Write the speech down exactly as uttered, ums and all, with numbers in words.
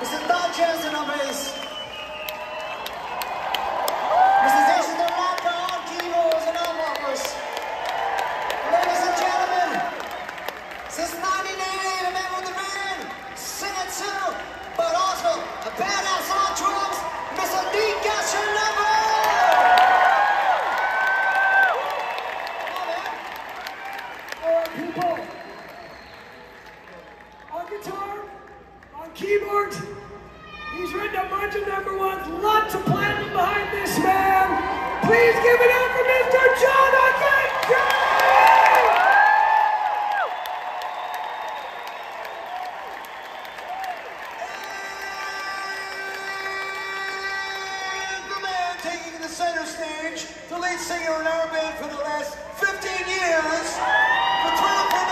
Mister Don Jensen on bass. Mister Jason DeLato on keyboards and all vocals. Ladies and gentlemen, since nineteen eighty-eight, a man with the band, singer too, but also a badass on drums, Mister Lee Gastronomo! Alright, people. On guitar, on keyboards, he's written a bunch of number ones, lots of platinum behind this man. Please give it up for Mister Jonathan Kay! And the man taking the center stage, the lead singer in our band for the last fifteen years, the twelve